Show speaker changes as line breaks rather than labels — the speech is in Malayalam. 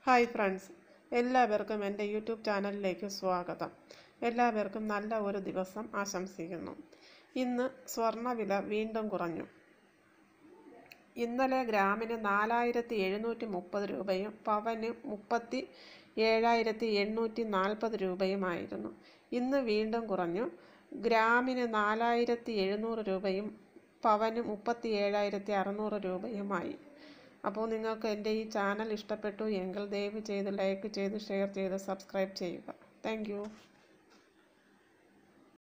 ഹായ് ഫ്രണ്ട്സ്, എല്ലാവർക്കും എൻ്റെ യൂട്യൂബ് ചാനലിലേക്ക് സ്വാഗതം. എല്ലാവർക്കും നല്ല ഒരു ദിവസം ആശംസിക്കുന്നു. ഇന്ന് സ്വർണ്ണവില വീണ്ടും കുറഞ്ഞു. ഇന്നലെ ഗ്രാമിന് 4730 രൂപയും പവന് 37,840 രൂപയുമായിരുന്നു. ഇന്ന് വീണ്ടും കുറഞ്ഞു. ഗ്രാമിന് 4700 രൂപയും പവന് 37,600 രൂപയുമായി. അപ്പോൾ നിങ്ങൾക്ക് എൻ്റെ ഈ ചാനൽ ഇഷ്ടപ്പെട്ടു എങ്കിൽ ദയവ് ചെയ്ത് ലൈക്ക് ചെയ്ത് ഷെയർ ചെയ്ത് സബ്സ്ക്രൈബ് ചെയ്യുക. താങ്ക്